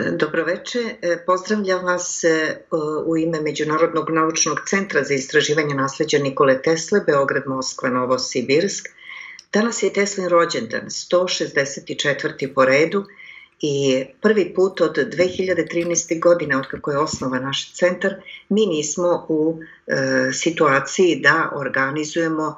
Dobroveče, pozdravljam vas u ime Međunarodnog naučnog centra za istraživanje nasleđa Nikole Tesle, Beograd, Moskva, Novosibirsk. Danas je Teslin rođendan, 164. po redu i prvi put od 2013. godine, od kako je osnovan naš centar, mi nismo u situaciji da organizujemo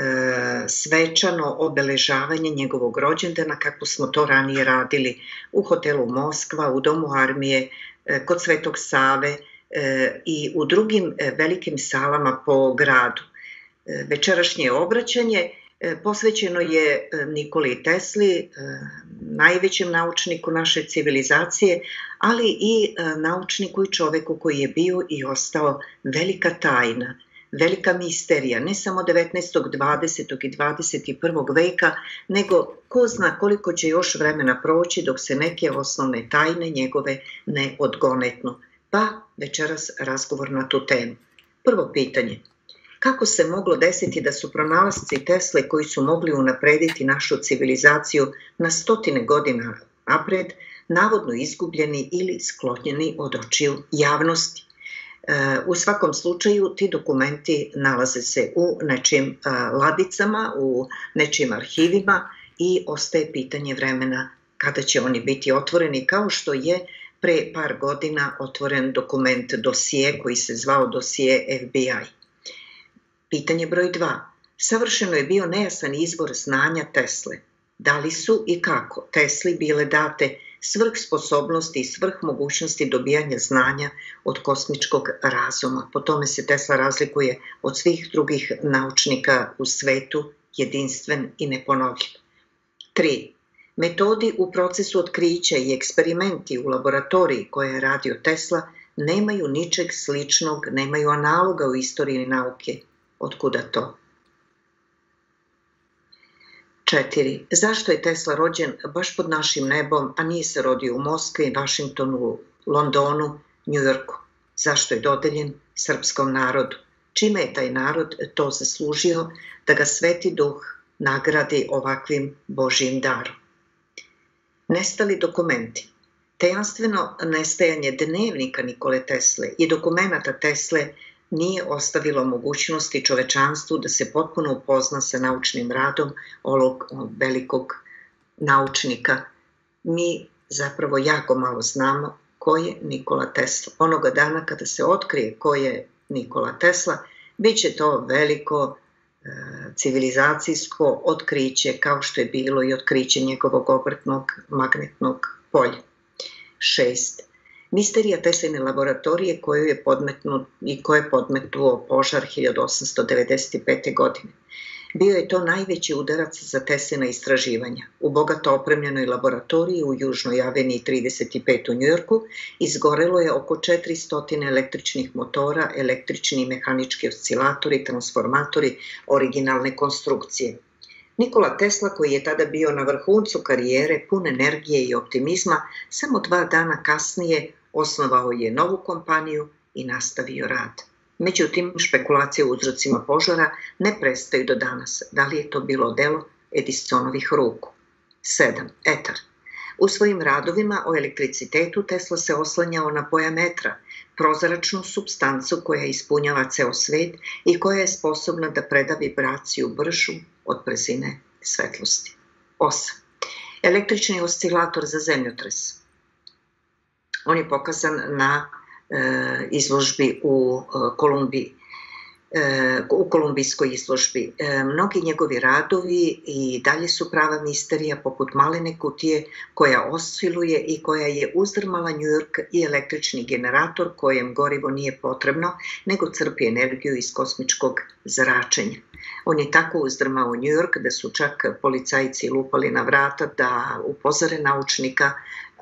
svečano obeležavanje njegovog rođendana kako smo to ranije radili u hotelu Moskva, u Domu armije, kod Svetog Save i u drugim velikim salama po gradu. Večerašnje obraćanje posvećeno je Nikoli Tesli, najvećem naučniku naše civilizacije, ali i naučniku i čoveku koji je bio i ostao velika tajna, velika misterija, ne samo 19., 20. i 21. veka, nego ko zna koliko će još vremena proći dok se neke osnovne tajne njegove ne odgonetnu. Pa večeras razgovor na tu temu. Prvo pitanje. Kako se moglo desiti da su pronalasci Tesle koji su mogli unaprediti našu civilizaciju na stotine godina napred, navodno izgubljeni ili sklonjeni od očiju javnosti? U svakom slučaju ti dokumenti nalaze se u nečijim ladicama, u nečijim arhivima i ostaje pitanje vremena kada će oni biti otvoreni, kao što je pre par godina otvoren dokument dosije koji se zvao dosije FBI. Pitanje broj 2. Savršeno je bio nejasan izvor znanja Tesle. Da li su i kako Tesli bile date svrh sposobnosti i svrh mogućnosti dobijanja znanja od kosmičkog razuma? Po tome se Tesla razlikuje od svih drugih naučnika u svetu, jedinstven i neponovljiv. 3. Metodi u procesu otkrića i eksperimenti u laboratoriji koje je radio Tesla nemaju ničeg sličnog, nemaju analoga u istoriji nauke. Otkuda to? 4. Zašto je Tesla rođen baš pod našim nebom, a nije se rodio u Moskvi, Vašingtonu, Londonu, Njujorku? Zašto je dodeljen srpskom narodu? Čime je taj narod to zaslužio da ga Sveti Duh nagradi ovakvim Božjim darom? Nestali dokumenti. Tajanstveno nestajanje dnevnika Nikole Tesle i dokumenata Tesle nije ostavilo mogućnosti čovečanstvu da se potpuno upozna sa naučnim radom ovog velikog naučnika. Mi zapravo jako malo znamo ko je Nikola Tesla. Onoga dana kada se otkrije ko je Nikola Tesla, bit će to veliko civilizacijsko otkriće, kao što je bilo i otkriće njegovog obrtnog magnetnog polja. 6. Misterija Tesline laboratorije koju je podmetnuo požar 1895. godine. Bio je to najveći udarac za Teslina istraživanja. U bogato opremljenoj laboratoriji u Južnoj aveniji 35 u Njujorku izgorelo je oko 400 električnih motora, električni i mehanički oscilatori, transformatori, originalne konstrukcije. Nikola Tesla, koji je tada bio na vrhuncu karijere, pun energije i optimizma, samo 2 dana kasnije osnovao je novu kompaniju i nastavio rad. Međutim, špekulacije o uzrocima požara ne prestaju do danas. Da li je to bilo delo Edisonovih ruku? 7. Etar. U svojim radovima o elektricitetu Tesla se oslanjao na pojam etra, prozračnu supstancu koja ispunjava ceo svet i koja je sposobna da preda vibraciju bržu od brzine svetlosti. 8. Električni oscilator za zemljotres. On je pokazan na izložbi u kolumbijskoj izložbi. Mnogi njegovi radovi i dalje su prava misterija, poput malene kutije koja osciluje i koja je uzdrmala Njujork i električni generator kojem gorivo nije potrebno, nego crpi energiju iz kosmičkog zračenja. On je tako uzdrmao Njujork da su čak policajci lupali na vrata da upozore naučnika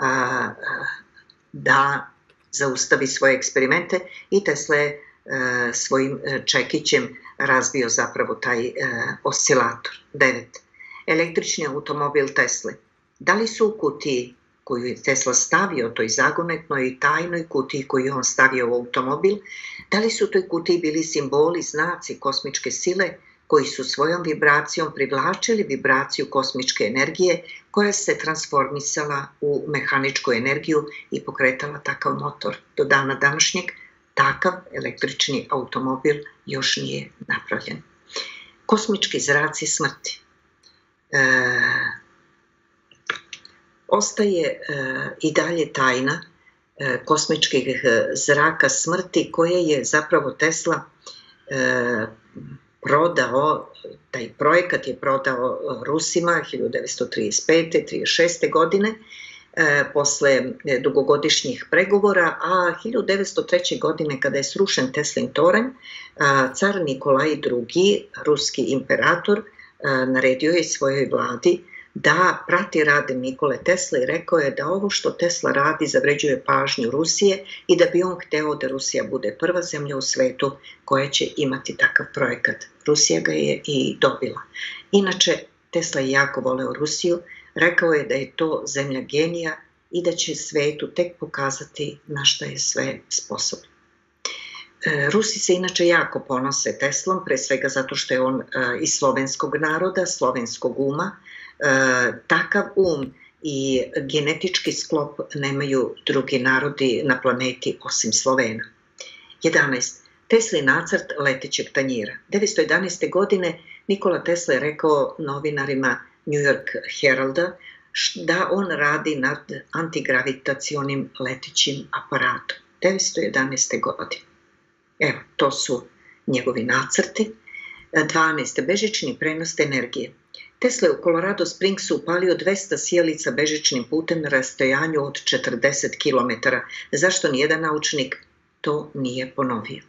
da zaustavi svoje eksperimente i Tesla je svojim čekićem razbio zapravo taj oscilator. 9. Električni automobil Tesle. Da li su u kutiji koju je Tesla stavio, toj zagonetnoj i tajnoj kutiji koju je on stavio u automobil, da li su u toj kutiji bili simboli, znaci kosmičke sile koji su svojom vibracijom privlačili vibraciju kosmičke energije koja se transformisala u mehaničku energiju i pokretala takav motor. Do dana današnjeg takav električni automobil još nije napravljen. Kosmički zraci smrti. Ostaje i dalje tajna kosmičkih zraka smrti koje je zapravo Tesla prodao, taj projekat je prodao Rusima 1935. 36. godine posle dugogodišnjih pregovora, a 1903. godine kada je srušen Teslin toranj, car Nikolaj II, ruski imperator, naredio je svojoj vladi da prati rad Nikole Tesle i rekao je da ovo što Tesla radi zavređuje pažnju Rusije i da bi on hteo da Rusija bude prva zemlja u svetu koja će imati takav projekat. Rusija ga je i dobila. Inače, Tesla je jako voleo Rusiju, rekao je da je to zemlja genija i da će svetu tek pokazati na šta je sve sposoban. Rusi se inače jako ponose Teslom, pre svega zato što je on iz slovenskog naroda, slovenskog uma. Takav i genetički sklop nemaju drugi narodi na planeti osim Slovena. 11. Teslin nacrt letećeg tanjira. 1911. godine Nikola Tesla je rekao novinarima New York Heralda da on radi nad antigravitacionim letećim aparatom. 1911. godine. Evo, to su njegovi nacrti. 12. Bežični prenos energije. Tesla je u Colorado Springsu upalio 200 sijalica bežičnim putem na rastojanju od 40 km. Zašto nijedan naučnik to nije ponovio?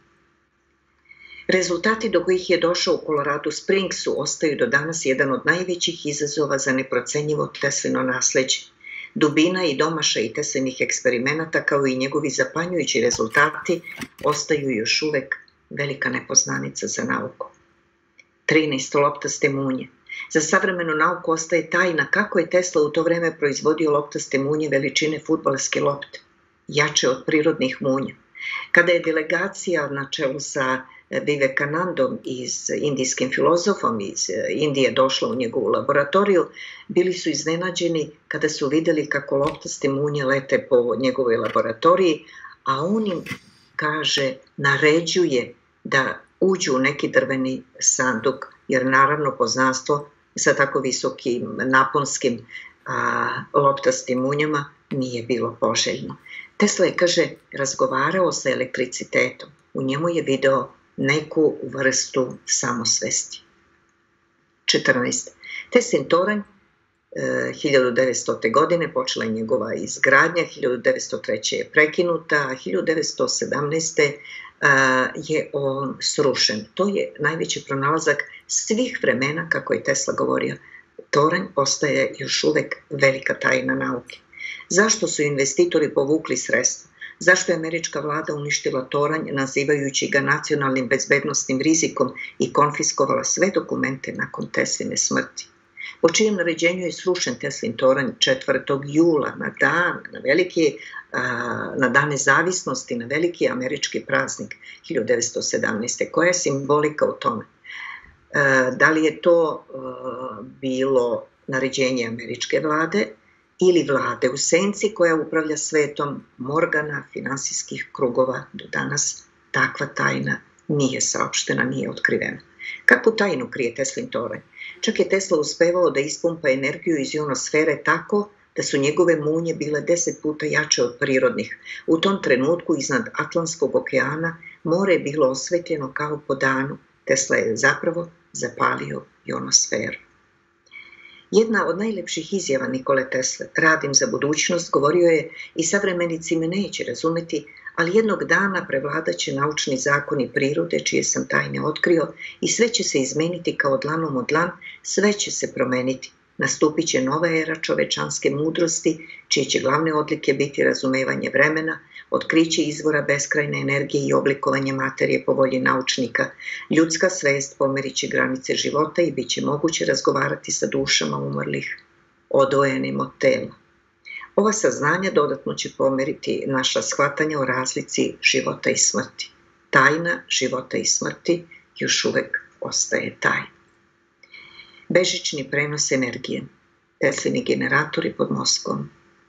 Rezultati do kojih je došao u Colorado Springsu ostaju do danas jedan od najvećih izazova za neprocenjivo Teslino nasleđe. Dubina i domašaj Teslinih eksperimenata kao i njegovi zapanjujući rezultati ostaju još uvek velika nepoznanica za nauku. 13. Loptaste munje. Za savremenu nauku ostaje tajna kako je Tesla u to vreme proizvodio loptaste munje veličine fudbalske lopte, jače od prirodnih munja. Kada je delegacija na čelu sa Vivekanandom, indijskim filozofom iz Indije, došla u njegovu laboratoriju, bili su iznenađeni kada su videli kako loptaste munje lete po njegovoj laboratoriji, a on im, kaže, naređuje da uđu u neki drveni sanduk, jer naravno poznanstvo sa tako visokim naponskim loptastim munjama nije bilo poželjno. Tesla je, kaže, razgovarao sa elektricitetom. U njemu je video neku vrstu samosvesti. 14. Teslin toranj 1900. godine počela je njegova izgradnja, 1903. je prekinuta, a 1917. je on srušen. To je najveći pronalazak svih vremena, kako je Tesla govorio. Toranj ostaje još uvek velika tajna nauke. Zašto su investitori povukli sredstva? Zašto je američka vlada uništila toranj, nazivajući ga nacionalnim bezbednosnim rizikom i konfiskovala sve dokumente nakon Tesline smrti? Po čijem naređenju je srušen Teslin toranj 4. jula na dan nezavisnosti, na veliki američki praznik 1917. Koja je simbolika u tome? Da li je to bilo naređenje američke vlade ili vlade u senci koja upravlja svetom Morgana, finansijskih krugova? Do danas takva tajna nije saopštena, nije otkrivena. Kakvu tajnu krije Teslin toranj? Čak je Tesla uspevao da ispumpa energiju iz ionosfere tako da su njegove munje bile 10 puta jače od prirodnih. U tom trenutku iznad Atlantskog okeana more je bilo osvetljeno kao po danu. Tesla je zapravo zapalio ionosferu. Jedna od najlepših izjava Nikole Tesle, radim za budućnost, govorio je, i savremenici me neće razumeti, ali jednog dana prevladaće naučni zakoni prirode čije sam tajne otkrio i sve će se izmeniti kao dlanom od dlan, sve će se promeniti. Nastupit će nova era čovečanske mudrosti, čije će glavne odlike biti razumevanje vremena, otkriće izvora beskrajne energije i oblikovanje materije po volji naučnika. Ljudska svest pomerit će granice života i bit će moguće razgovarati sa dušama umrlih, odvojenim od tela. Ova saznanja dodatno će pomeriti naša shvatanja o razlici života i smrti. Tajna života i smrti još uvek ostaje taj. Bežični prenos energije, Teslini generatori pod Moskvom.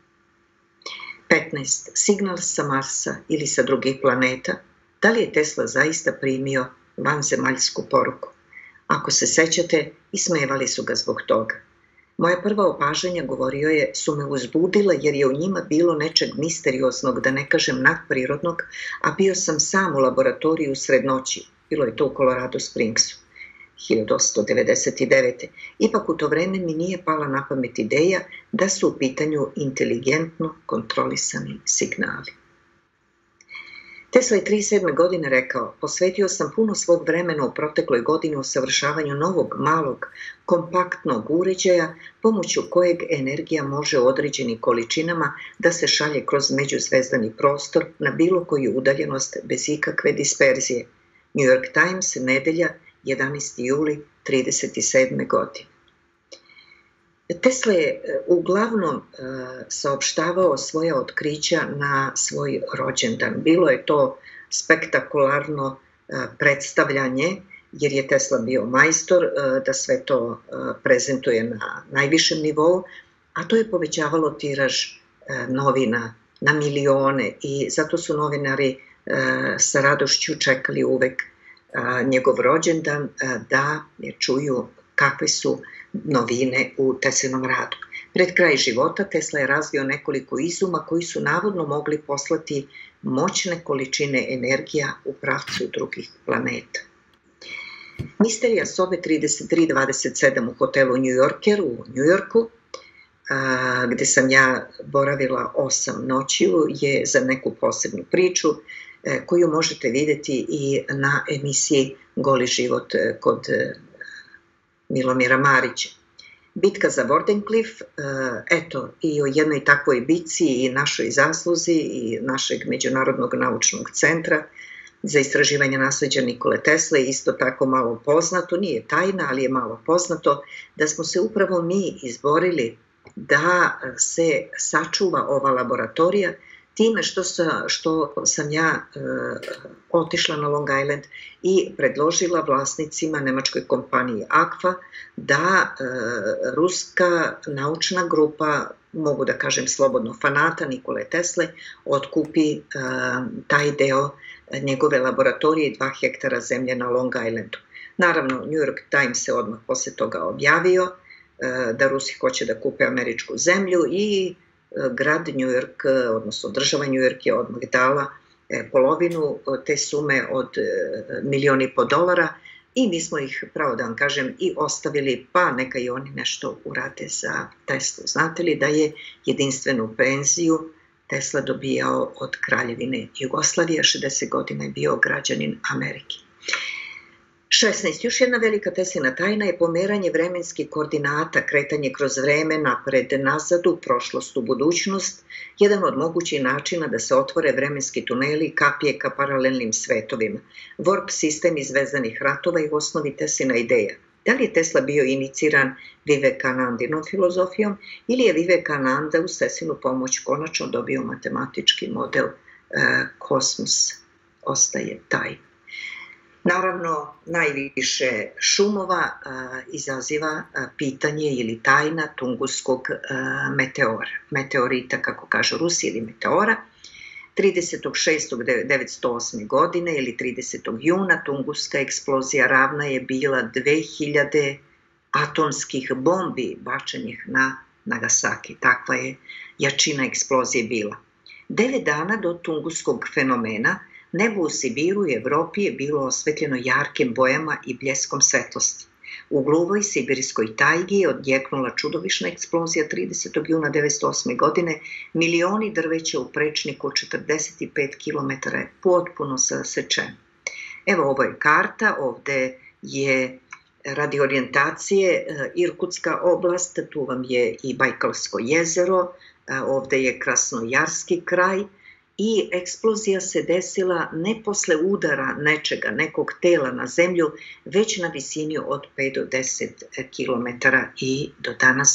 15. Signal sa Marsa ili sa drugih planeta. Da li je Tesla zaista primio vanzemaljsku poruku? Ako se sećate, ismevali su ga zbog toga. Moja prva opažanja, govorio je, su me uzbudila jer je u njima bilo nečeg misterioznog, da ne kažem nadprirodnog, a bio sam sam u laboratoriju u sred noći. Bilo je to u Colorado Springsu, 1899. Ipak u to vreme mi nije pala na pamet ideja da su u pitanju inteligentno kontrolisani signali. Tesla je 37. godine rekao: posvetio sam puno svog vremena u protekloj godini usavršavanju novog, malog, kompaktnog uređaja pomoću kojeg energija može u određenim količinama da se šalje kroz međuzvezdani prostor na bilo koju udaljenost bez ikakve disperzije. New York Times, nedelja, 11. juli 1937. godine. Tesla je uglavnom saopštavao svoja otkrića na svoj rođendan. Bilo je to spektakularno predstavljanje, jer je Tesla bio majstor da sve to prezentuje na najvišem nivou, a to je povećavalo tiraž novina na milione i zato su novinari sa radošću čekali uvek njegov rođendan da čuju kakve su novine u Teslinom radu. Pred kraj života Tesla je razvio nekoliko izuma koji su navodno mogli poslati moćne količine energija u pravcu drugih planeta. Misterija sobe 3327 u hotelu New Yorker u New Yorku, gde sam ja boravila 8 noćiju, je za neku posebnu priču koju možete vidjeti i na emisiji Goli život kod Milomira Marića. Bitka za Wardenclyffe, eto, i o jednoj takvoj bitci i našoj zasluzi i našeg Međunarodnog naučnog centra za istraživanje nasleđa Nikole Tesle je isto tako malo poznato, nije tajna, ali je malo poznato da smo se upravo mi izborili da se sačuva ova laboratorija time što sam ja otišla na Long Island i predložila vlasnicima nemačkoj kompaniji ACFA da ruska naučna grupa, mogu da kažem slobodno fanata Nikole Tesle, otkupi taj deo njegove laboratorije, 2 hektara zemlje na Long Islandu. Naravno, New York Times se odmah posle toga objavio da Rusi hoće da kupe američku zemlju i grad New York, odnosno država New York je odmah dala polovinu te sume od $1,500,000 i mi smo ih, pravo da vam kažem, i ostavili, pa neka i oni nešto urade za Teslu. Znate li da je jedinstvenu penziju Tesla dobijao od Kraljevine Jugoslavije, 60 godina je bio građanin Amerike. 16. Još jedna velika Teslina tajna je pomeranje vremenskih koordinata, kretanje kroz vreme, napred, nazad, u prošlost, u budućnost, jedan od mogućih načina da se otvore vremenski tuneli, kapije ka paralelnim svetovima. Warp sistem iz zvezdanih ratova i u osnovi Teslina ideja. Da li je Tesla bio iniciran Vivekanandinom filozofijom ili je Vivekananda uz Teslinu pomoć konačno dobio matematički model kosmos? Ostaje taj. Naravno, najviše šumova izaziva pitanje ili tajna Tunguskog meteorita, kako kažu Rusi, ili meteora. 30.6.1908. godine ili 30. juna Tunguska eksplozija ravna je bila 2000 atomskih bombi bačenih na Nagasaki. Takva je jačina eksplozije bila. 9 dana do Tunguskog fenomena nebo u Sibiru i Evropi je bilo osvetljeno jarkim bojama i bljeskom svetlosti. U gluvoj sibirskoj tajgi je odjeknula čudovišna eksplozija 30. juna 1908. godine. Milioni drveća u prečniku 45 km je potpuno sasečeno. Evo, ovo je karta, ovde je radi orijentacije Irkutska oblast, tu vam je i Bajkalsko jezero, ovde je Krasnojarski kraj, i eksplozija se desila ne posle udara nečega, nekog tela na zemlju, već na visini od 5 do 10 km i do danas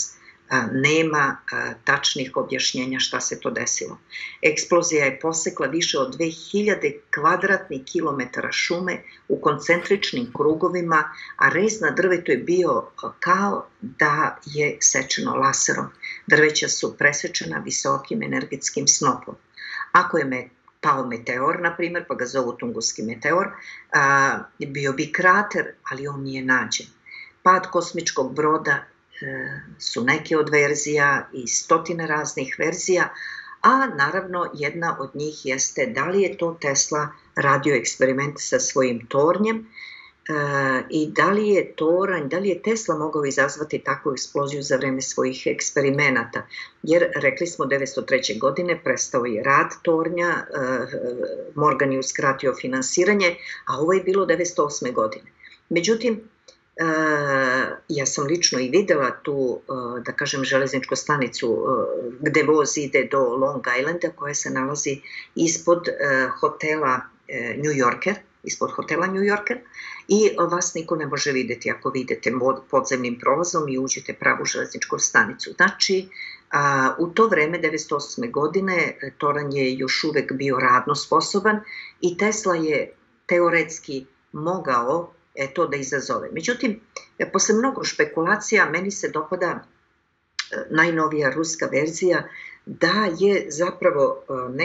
nema tačnih objašnjenja šta se to desilo. Eksplozija je posekla više od 2000 kvadratnih kilometara šume u koncentričnim krugovima, a rez na drvetu je bio kao da je sečeno laserom. Drveća su presečena visokim energetskim snopom. Ako je pao meteor, na primjer, pa ga zovu Tunguski meteor, bio bi krater, ali on nije nađen. Pad kosmičkog broda su neke od verzija i stotine raznih verzija, a naravno jedna od njih jeste da li je to Tesla radio eksperiment sa svojim tornjem i da li je toranj, da li je Tesla mogao izazvati takvu eksploziju za vreme svojih eksperimenata. Jer rekli smo 1903. godine prestao je rad tornja, Morgan je uskratio finansiranje, a ovo je bilo 1908. godine. Međutim, ja sam lično i videla tu, da kažem, železničku stanicu gde voz ide do Long Islanda, koja se nalazi ispod hotela New Yorker, ispod hotela New Yorker, i vas niko ne može videti ako vidite podzemnim prolazom i uđete pravu železničku stanicu. Znači, u to vreme, 1908. godine, toranj je još uvek bio radno sposoban i Tesla je teoretski mogao to da izazove. Međutim, posle mnogo špekulacija, meni se dopada najnovija ruska verzija da je zapravo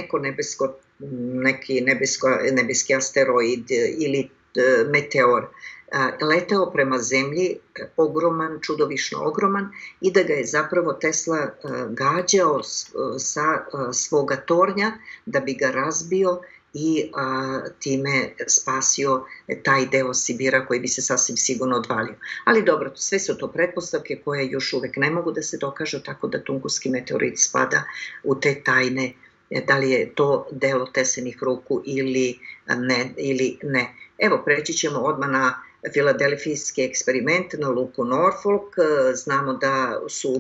neki nebeski asteroid ili meteor leteo prema zemlji, ogroman, čudovišno ogroman, i da ga je zapravo Tesla gađao sa svoga tornja da bi ga razbio i time spasio taj deo Sibira koji bi se sasvim sigurno odvalio. Ali dobro, sve su to pretpostavke koje još uvek ne mogu da se dokažu, tako da Tunguski meteorit spada u te tajne, da li je to delo Teslinih ruku ili ne. Evo, preći ćemo odmah na filadelfijski eksperiment na luku Norfolk. Znamo da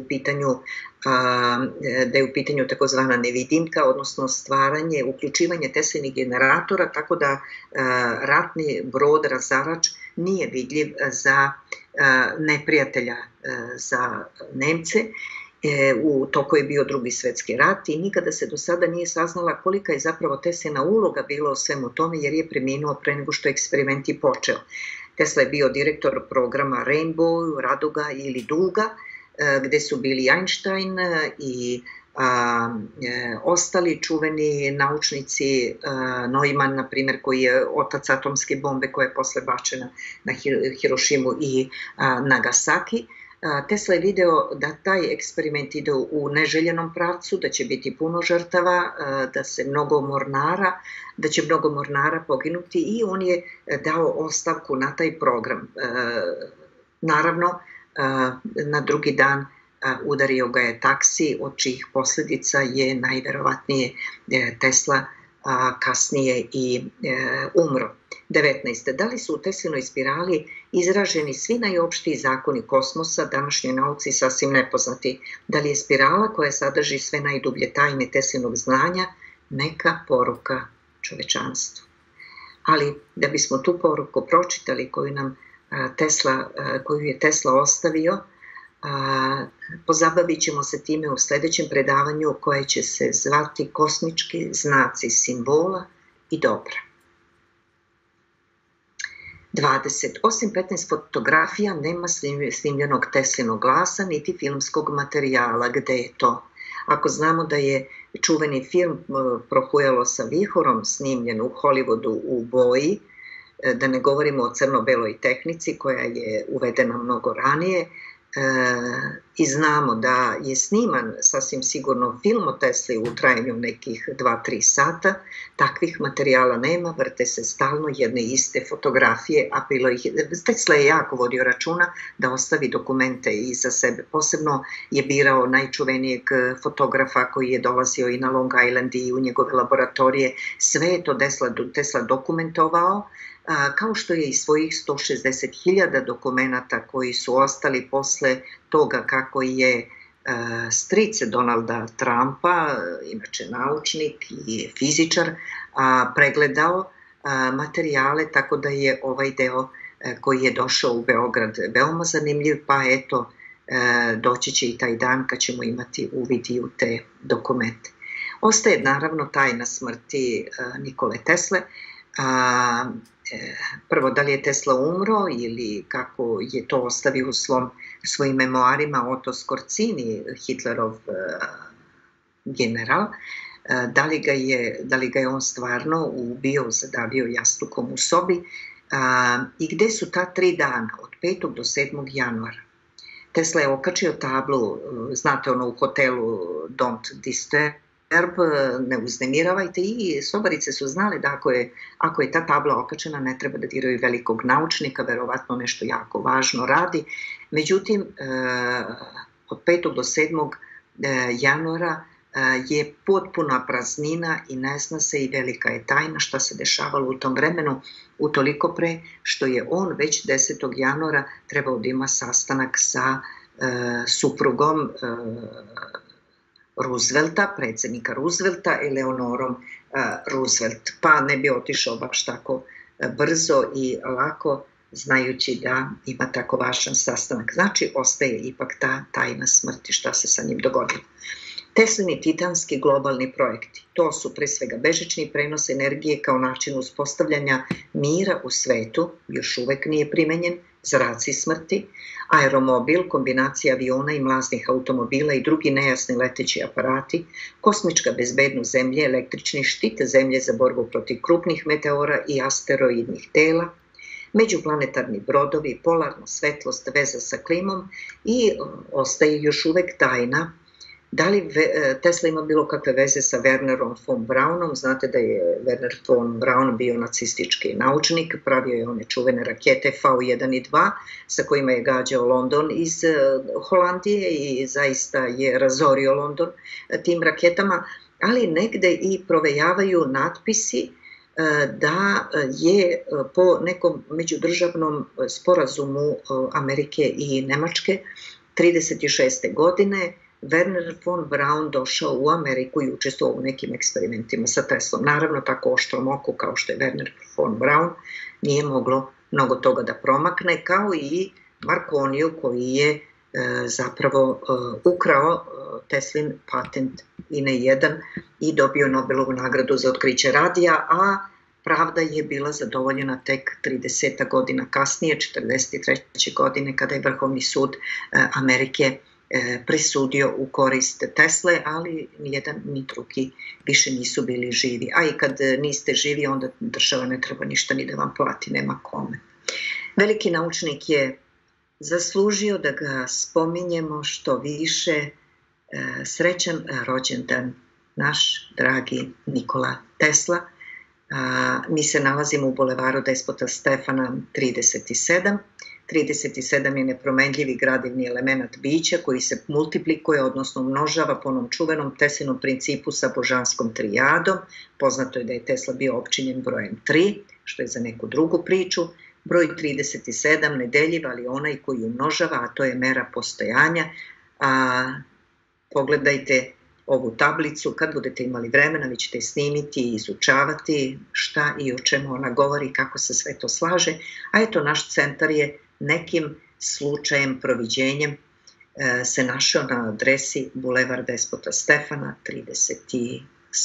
je u pitanju takozvana nevidimka, odnosno uključivanje Teslinih generatora, tako da ratni brod razarač nije vidljiv za neprijatelja, za Nemce. U toku je bio Drugi svetski rat i nikada se do sada nije saznala kolika je zapravo Teslina uloga bila u svemu tome, jer je preminuo pre nego što je eksperiment i počeo. Tesla je bio direktor programa Rainbow, Raduga ili Duga, gde su bili Einstein i ostali čuveni naučnici, Neumann, na primjer, koji je otac atomske bombe koja je posle bačena na Hirošimu i Nagasaki. Tesla je video da taj eksperiment ide u neželjenom pravcu, da će biti puno žrtava, da će mnogo mornara poginuti, i on je dao ostavku na taj program. Naravno, na drugi dan udario ga je taksi, od čijih posledica je najverovatnije Tesla kasnije i umro. 19. Da li su u Teslinoj spirali izraženi svi najopštiji zakoni kosmosa, današnjoj nauci sasvim nepoznati? Da li je spirala koja sadrži sve najdublje tajne Teslinog znanja neka poruka čovečanstvu? Ali da bismo tu poruku pročitali koju je Tesla ostavio, pozabavit ćemo se time u sledećem predavanju koje će se zvati Kosmički znaci simbola i dobra. 20. Osim 15 fotografija nema snimljenog Teslinog glasa niti filmskog materijala. Gde je to? Ako znamo da je čuveni film Prohujalo sa vihorom snimljen u Hollywoodu u boji, da ne govorimo o crno-beloj tehnici koja je uvedena mnogo ranije, i znamo da je sniman sasvim sigurno film o Tesli u trajanju nekih 2-3 sata, takvih materijala nema, vrte se stalno jedne iste fotografije, a Tesla je jako vodio računa da ostavi dokumente iza sebe. Posebno je birao najčuvenijeg fotografa koji je dolazio i na Long Island i u njegove laboratorije. Sve je to Tesla dokumentovao, kao što je i svojih 160.000 dokumenata koji su ostali posle toga kako je stric Donalda Trumpa, inače naučnik i fizičar, pregledao materijale, tako da je ovaj deo koji je došao u Beograd veoma zanimljiv, pa eto, doći će i taj dan kad ćemo imati uvid i u te dokumente. Ostaje naravno tajna smrti Nikole Tesle. Prvo, da li je Tesla umro ili kako je to ostavio u svojim memoarima Otto Skorzini, Hitlerov general, da li ga je on stvarno ubio, zadavio jastukom u sobi i gde su ta 3 dana, od 5. do 7. januara. Tesla je okačio tablu, znate ono u hotelu Don't Disturb, ne uznemiravajte, i sobarice su znale da ako je ta tabla okačena ne treba da diraju velikog naučnika, verovatno nešto jako važno radi. Međutim, od 5. do 7. januara je potpuna praznina i ne zna se, i velika je tajna šta se dešavalo u tom vremenu, utoliko pre što je on već 10. januara trebao da ima sastanak sa suprugom Roosevelta, predsednika Roosevelta, Eleonorom Roosevelt, pa ne bi otišao baš tako brzo i lako, znajući da ima tako važan sastanak. Znači, ostaje ipak ta tajna smrti, šta se sa njim dogodilo. Teslini titanski globalni projekti, to su pre svega bežični prenos energije kao način uspostavljanja mira u svetu, još uvek nije primenjen, zraci smrti, aeromobil, kombinacija aviona i mlaznih automobila i drugi nejasni leteći aparati, kosmička bezbednost zemlje, električni štit zemlje za borbu protiv krupnih meteora i asteroidnih tela, međuplanetarni brodovi, polarna svetlost, veza sa klimom, i ostaje još uvek tajna da li Tesla ima bilo kakve veze sa Wernerom von Braunom. Znate da je Werner von Braun bio nacistički naučnik, pravio je one čuvene rakete V1 i 2 sa kojima je gađao London iz Holandije i zaista je razorio London tim raketama, ali negde i provejavaju natpisi da je po nekom međudržavnom sporazumu Amerike i Nemačke 1936. godine Werner von Braun došao u Ameriku i učestvovao u nekim eksperimentima sa Teslom. Naravno, tako oštrom oku kao što je Werner von Braun nije moglo mnogo toga da promakne, kao i Marconiju koji je zapravo ukrao Teslin patent i ne jedan i dobio Nobelovu nagradu za otkriće radija, a pravda je bila zadovoljena tek 30 godina kasnije, 43. godine, kada je Vrhovni sud Amerike presudio u korist Tesle, ali nijedan ni drugi više nisu bili živi. A i kad niste živi, onda država ne treba ništa ni da vam plati, nema kome. Veliki naučnik je zaslužio da ga spominjemo što više. Srećan rođendan, naš dragi Nikola Tesla. Mi se nalazimo u bulevaru Despota Stefana 37. 37 je nepromenljivi gradivni element bića koji se multiplikuje, odnosno množava po onom čuvenom Teslinom principu sa božanskom trijadom. Poznato je da je Tesla bio opčinjen brojem 3, što je za neku drugu priču. Broj 37 nedeljiv, ali onaj koji umnožava, a to je mera postojanja. Pogledajte ovu tablicu, kad budete imali vremena, vi ćete snimiti i izučavati šta i o čemu ona govori, kako se sve to slaže. A eto, naš centar je nekim slučajem, proviđenjem se našao na adresi Bulevar Despota Stefana 37.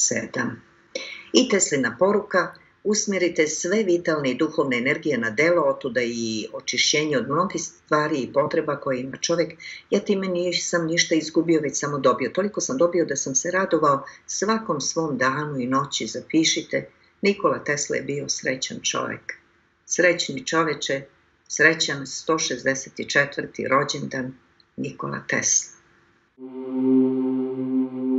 I Teslina poruka: usmerite sve vitalne i duhovne energije na delo, otuda i očišćenje od mnogih stvari i potreba koje ima čovek. Ja time nisam ništa izgubio, već samo dobio. Toliko sam dobio da sam se radovao svakom svom danu i noći. Zapišite, Nikola Tesla je bio srećan čovek. Srećni čoveče, srećan 164. rođendan Nikola Tesla.